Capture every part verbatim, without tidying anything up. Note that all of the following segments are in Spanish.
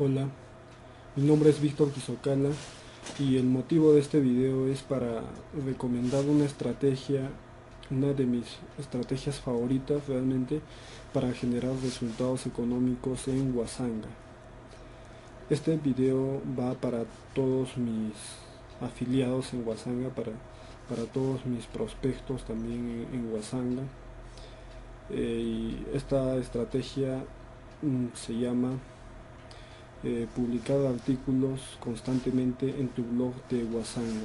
Hola, mi nombre es Víctor Quizocala y el motivo de este video es para recomendar una estrategia, una de mis estrategias favoritas realmente para generar resultados económicos en Wasanga. Este video va para todos mis afiliados en Wasanga, para, para todos mis prospectos también en, en Wasanga. Eh, y esta estrategia mm, se llama Eh, publicar artículos constantemente en tu blog de Wasanga.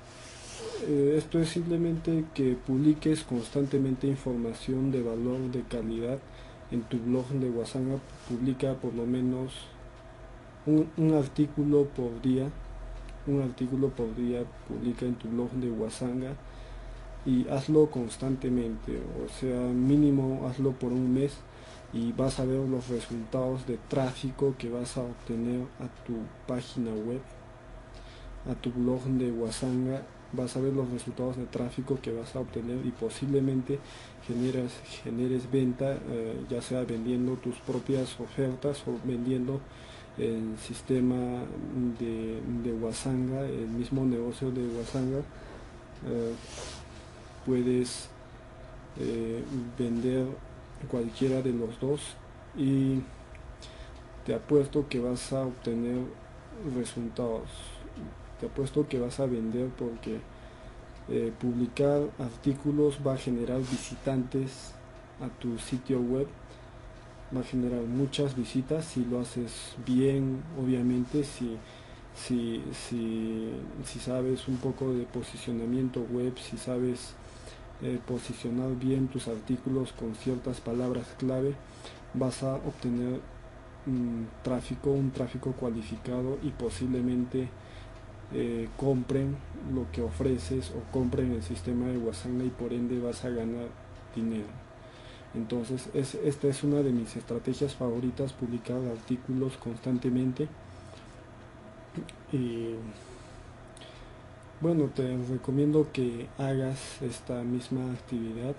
Eh, esto es simplemente que publiques constantemente información de valor, de calidad en tu blog de Wasanga. Publica por lo menos un, un artículo por día, un artículo por día publica en tu blog de Wasanga y hazlo constantemente, o sea, mínimo hazlo por un mes y vas a ver los resultados de tráfico que vas a obtener a tu página web, a tu blog de Wasanga. Vas a ver los resultados de tráfico que vas a obtener y posiblemente generas, generes venta, eh, ya sea vendiendo tus propias ofertas o vendiendo el sistema de, de Wasanga, el mismo negocio de Wasanga. Eh, puedes eh, vender cualquiera de los dos y te apuesto que vas a obtener resultados. Te apuesto que vas a vender porque eh, publicar artículos va a generar visitantes a tu sitio web, va a generar muchas visitas si lo haces bien, obviamente, si, si, si, si sabes un poco de posicionamiento web, si sabes Eh, posicionar bien tus artículos con ciertas palabras clave, vas a obtener un tráfico, un tráfico cualificado y posiblemente eh, compren lo que ofreces o compren el sistema de Wasanga y por ende vas a ganar dinero. Entonces es, esta es una de mis estrategias favoritas, publicar artículos constantemente. Y bueno, te recomiendo que hagas esta misma actividad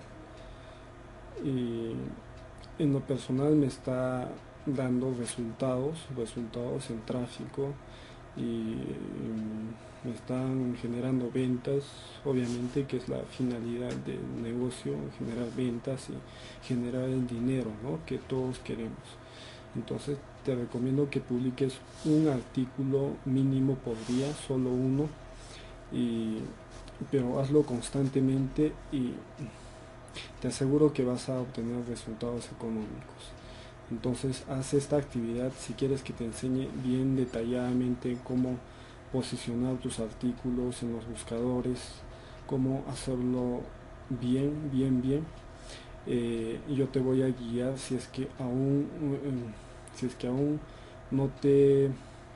y en lo personal me está dando resultados, resultados en tráfico y me están generando ventas, obviamente, que es la finalidad del negocio, generar ventas y generar el dinero, ¿no?, que todos queremos. Entonces te recomiendo que publiques un artículo mínimo por día, solo uno, y, pero hazlo constantemente y te aseguro que vas a obtener resultados económicos. Entonces haz esta actividad si quieres que te enseñe bien detalladamente cómo posicionar tus artículos en los buscadores, cómo hacerlo bien, bien, bien. Eh, yo te voy a guiar si es que aún, eh, si es que aún no te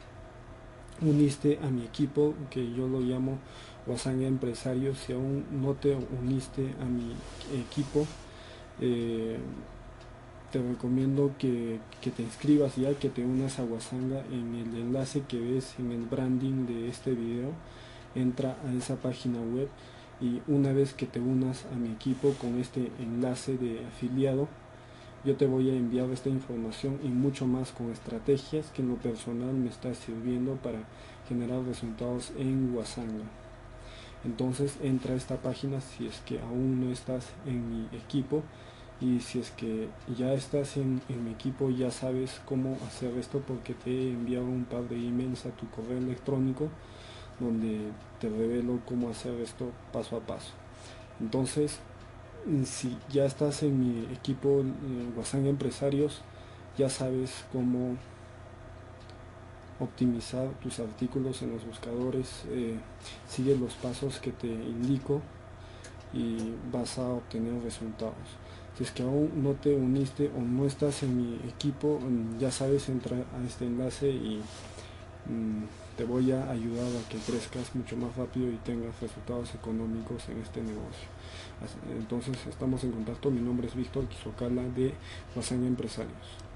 uniste a mi equipo, que yo lo llamo Wasanga Empresarios. Si aún no te uniste a mi equipo, eh, te recomiendo que, que te inscribas ya, que te unas a Wasanga en el enlace que ves en el branding de este video. Entra a esa página web y una vez que te unas a mi equipo con este enlace de afiliado, yo te voy a enviar esta información y mucho más con estrategias que en lo personal me está sirviendo para generar resultados en Wasanga. Entonces entra a esta página si es que aún no estás en mi equipo, y si es que ya estás en, en mi equipo ya sabes cómo hacer esto porque te he enviado un par de emails a tu correo electrónico donde te revelo cómo hacer esto paso a paso. Entonces, si ya estás en mi equipo eh, Wasanga Empresarios, ya sabes cómo optimizar tus artículos en los buscadores. Eh, sigue los pasos que te indico y vas a obtener resultados. Si es que aún no te uniste o no estás en mi equipo, ya sabes, entra a este enlace y mmm, te voy a ayudar a que crezcas mucho más rápido y tengas resultados económicos en este negocio. Entonces estamos en contacto. Mi nombre es Víctor Quizocala de Wasanga Empresarios.